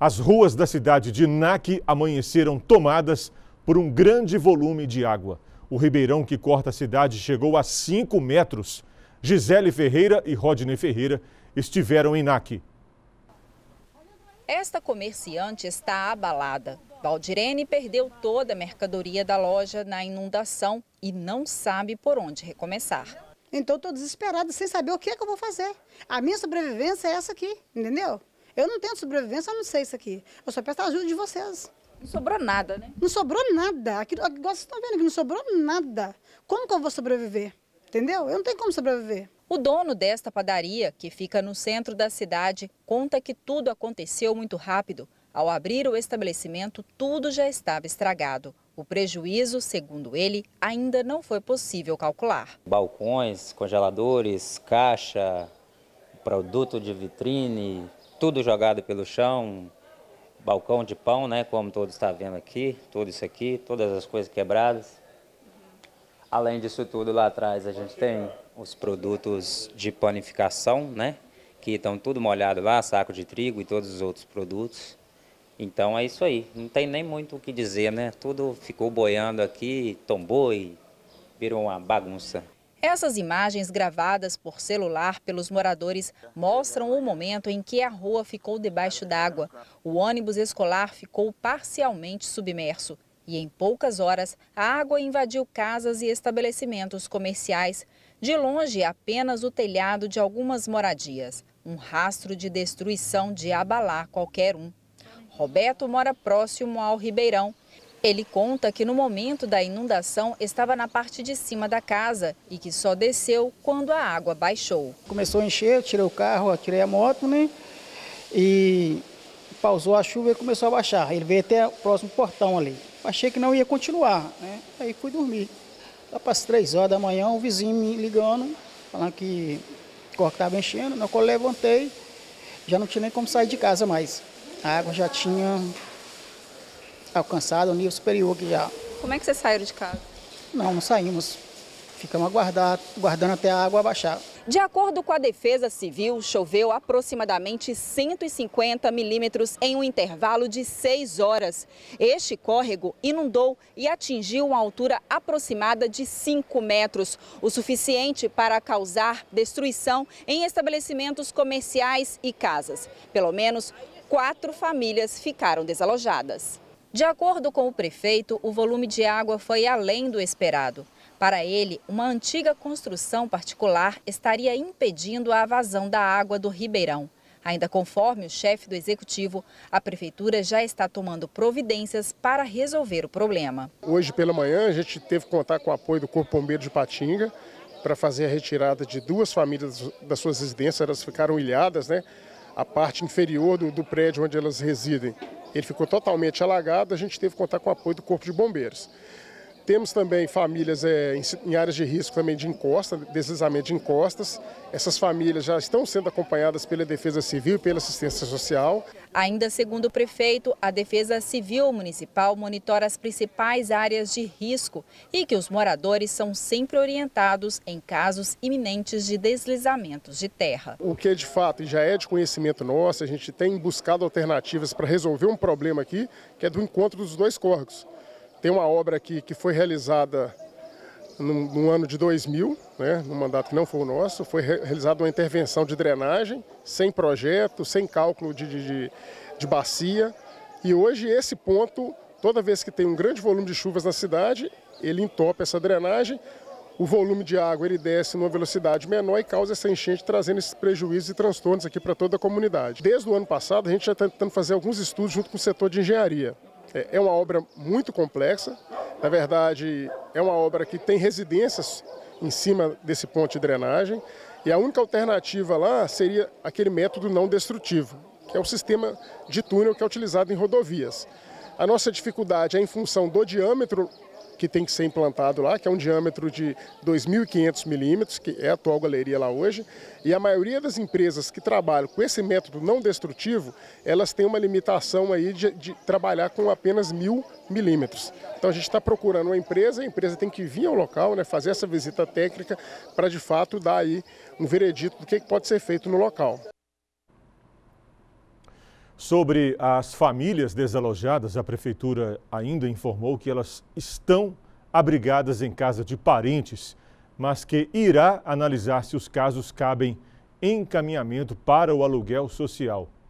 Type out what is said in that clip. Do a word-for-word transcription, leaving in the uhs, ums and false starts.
As ruas da cidade de Inaque amanheceram tomadas por um grande volume de água. O ribeirão que corta a cidade chegou a cinco metros. Gisele Ferreira e Rodney Ferreira estiveram em Inaque. Esta comerciante está abalada. Valdirene perdeu toda a mercadoria da loja na inundação e não sabe por onde recomeçar. Então estou desesperada, sem saber o que é que eu vou fazer. A minha sobrevivência é essa aqui, entendeu? Eu não tenho sobrevivência, eu não sei isso aqui. Eu só peço a ajuda de vocês. Não sobrou nada, né? Não sobrou nada. Aqui, agora vocês estão vendo que não sobrou nada. Como que eu vou sobreviver? Entendeu? Eu não tenho como sobreviver. O dono desta padaria, que fica no centro da cidade, conta que tudo aconteceu muito rápido. Ao abrir o estabelecimento, tudo já estava estragado. O prejuízo, segundo ele, ainda não foi possível calcular. Balcões, congeladores, caixa, produto de vitrine, tudo jogado pelo chão, balcão de pão, né, como todos estão vendo aqui, tudo isso aqui, todas as coisas quebradas. Além disso tudo, lá atrás a gente tem os produtos de panificação, né, que estão tudo molhado lá, saco de trigo e todos os outros produtos. Então é isso aí, não tem nem muito o que dizer, né, tudo ficou boiando aqui, tombou e virou uma bagunça. Essas imagens gravadas por celular pelos moradores mostram o momento em que a rua ficou debaixo d'água. O ônibus escolar ficou parcialmente submerso e em poucas horas a água invadiu casas e estabelecimentos comerciais. De longe, apenas o telhado de algumas moradias. Um rastro de destruição de abalar qualquer um. Roberto mora próximo ao ribeirão. Ele conta que no momento da inundação estava na parte de cima da casa e que só desceu quando a água baixou. Começou a encher, eu tirei o carro, tirei a moto, né? E pausou a chuva e começou a baixar. Ele veio até o próximo portão ali. Achei que não ia continuar, né? Aí fui dormir. Lá para as três horas da manhã, o vizinho me ligando, falando que o corpo estava enchendo. Na qual eu levantei, já não tinha nem como sair de casa mais. A água já tinha alcançado o nível superior que já. Como é que vocês saíram de casa? Não, não saímos. Ficamos aguardando, aguardando até a água abaixar. De acordo com a Defesa Civil, choveu aproximadamente cento e cinquenta milímetros em um intervalo de seis horas. Este córrego inundou e atingiu uma altura aproximada de cinco metros, o suficiente para causar destruição em estabelecimentos comerciais e casas. Pelo menos quatro famílias ficaram desalojadas. De acordo com o prefeito, o volume de água foi além do esperado. Para ele, uma antiga construção particular estaria impedindo a vazão da água do ribeirão. Ainda conforme o chefe do executivo, a prefeitura já está tomando providências para resolver o problema. Hoje pela manhã a gente teve que contar com o apoio do Corpo Bombeiro de Patinga para fazer a retirada de duas famílias das suas residências. Elas ficaram ilhadas, né? A parte inferior do, do prédio onde elas residem, ele ficou totalmente alagado. A gente teve que contar com o apoio do Corpo de Bombeiros. Temos também famílias é, em, em áreas de risco também de encosta, deslizamento de encostas. Essas famílias já estão sendo acompanhadas pela Defesa Civil e pela Assistência Social. Ainda segundo o prefeito, a Defesa Civil Municipal monitora as principais áreas de risco e que os moradores são sempre orientados em casos iminentes de deslizamentos de terra. O que de fato já é de conhecimento nosso, a gente tem buscado alternativas para resolver um problema aqui, que é do encontro dos dois córregos. Tem uma obra aqui que foi realizada no, no ano de dois mil, né, no mandato que não foi o nosso, foi re, realizada uma intervenção de drenagem, sem projeto, sem cálculo de, de, de bacia. E hoje esse ponto, toda vez que tem um grande volume de chuvas na cidade, ele entope essa drenagem, o volume de água ele desce numa velocidade menor e causa essa enchente, trazendo esses prejuízos e transtornos aqui para toda a comunidade. Desde o ano passado, a gente já está tentando fazer alguns estudos junto com o setor de engenharia. É uma obra muito complexa, na verdade é uma obra que tem residências em cima desse ponto de drenagem e a única alternativa lá seria aquele método não destrutivo, que é o sistema de túnel que é utilizado em rodovias. A nossa dificuldade é em função do diâmetro que tem que ser implantado lá, que é um diâmetro de dois mil e quinhentos milímetros, que é a atual galeria lá hoje, e a maioria das empresas que trabalham com esse método não destrutivo, elas têm uma limitação aí de, de trabalhar com apenas mil milímetros. Então a gente está procurando uma empresa, a empresa tem que vir ao local, né, fazer essa visita técnica para de fato dar aí um veredito do que pode ser feito no local. Sobre as famílias desalojadas, a Prefeitura ainda informou que elas estão abrigadas em casa de parentes, mas que irá analisar se os casos cabem encaminhamento para o aluguel social.